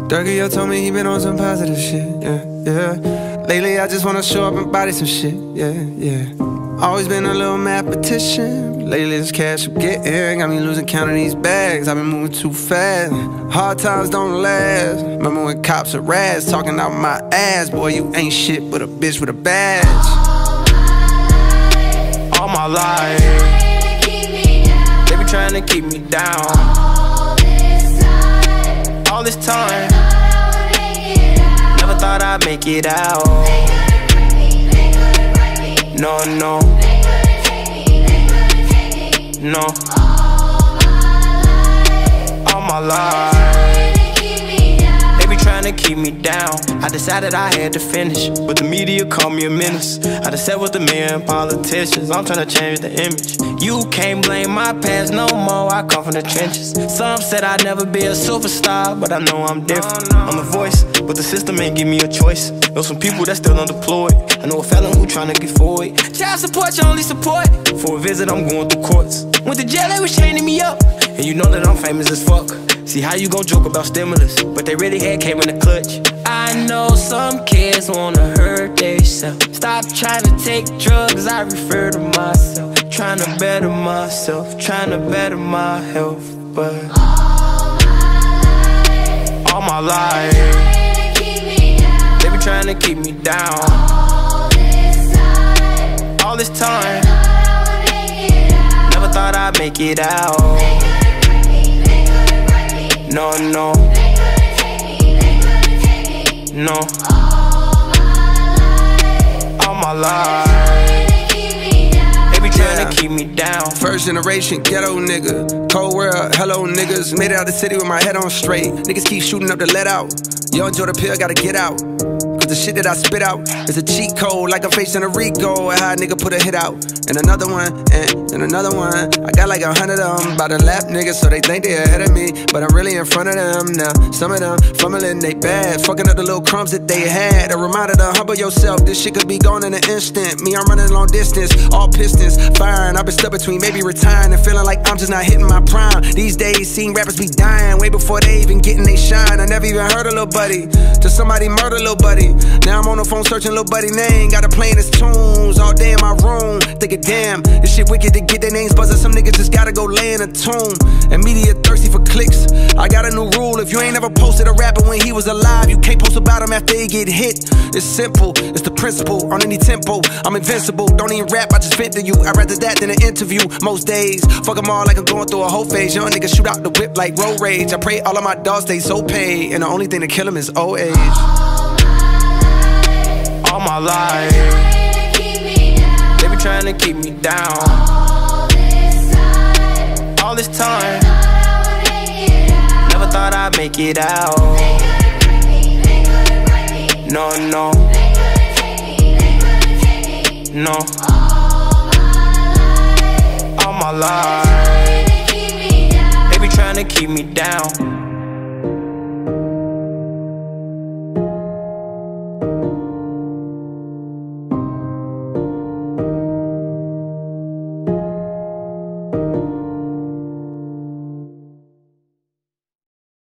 Durga told me he been on some positive shit, yeah, yeah. Lately I just wanna show up and body some shit, yeah, yeah. Always been a little mathematician. Lately this cash I'm getting got me losing count of these bags. I've been moving too fast. Hard times don't last. Remember when cops are rats talking out my ass? Boy, you ain't shit but a bitch with a badge. All my life they be trying to keep me down. All this time never thought I'd make it out. No, no, no. All my life they be trying to keep me down. I decided I had to finish, but the media called me a menace. I done sat with the men politicians, I'm trying to change the image. You can't blame my past no more, I come from the trenches. Some said I'd never be a superstar, but I know I'm different. I'm a voice, but the system ain't give me a choice. Know some people that's still unemployed. I know a felon who tryna get forward. Child support, your only support. For a visit, I'm going through courts. Went to jail, they was chaining me up. And you know that I'm famous as fuck. See how you gon' joke about stimulus, but they really had came in the clutch. I know some kids wanna hurt themselves. Stop trying to take drugs, I refer to myself. Trying to better myself, trying to better my health. But all my life they be trying to keep me down. All this time never thought I'd make it out. No, no, no. All my life they be trying to keep me down. First generation ghetto nigga, cold world, hello niggas. Made it out the city with my head on straight. Niggas keep shooting up to let out. Young Jordan Pill gotta get out. The shit that I spit out is a cheat code, like I'm facing a Rico. And how a nigga put a hit out, and another one, and another one. I got like 100 of them by the lap niggas, so they think they ahead of me, but I'm really in front of them now. Some of them fumbling they bad, fucking up the little crumbs that they had. A reminder to humble yourself, this shit could be gone in an instant. Me, I'm running long distance, all pistons firing. I've been stuck between maybe retiring and feeling like I'm just not hitting my prime. These days, seeing rappers be dying way before they even getting they shine. I never even heard of Lil Buddy, till somebody murder Lil Buddy. Now I'm on the phone searching Lil Buddy name. Got her playing his tunes all day in my room. Thinking damn, this shit wicked to get their names buzzing. Some niggas just gotta go lay in a tomb. And media thirsty for clicks. I got a new rule, if you ain't ever posted a rapper when he was alive, you can't post about him after he get hit. It's simple, it's the principle. On any tempo, I'm invincible. Don't even rap, I just vent to you. I'd rather that than an interview most days. Fuck them all like I'm going through a whole phase. Young niggas shoot out the whip like road rage. I pray all of my dogs stay so paid, and the only thing to kill them is old age. All my life they be trying to keep me down. All this time never thought I'd make it out. No, no, no. All my life they be trying to keep me down.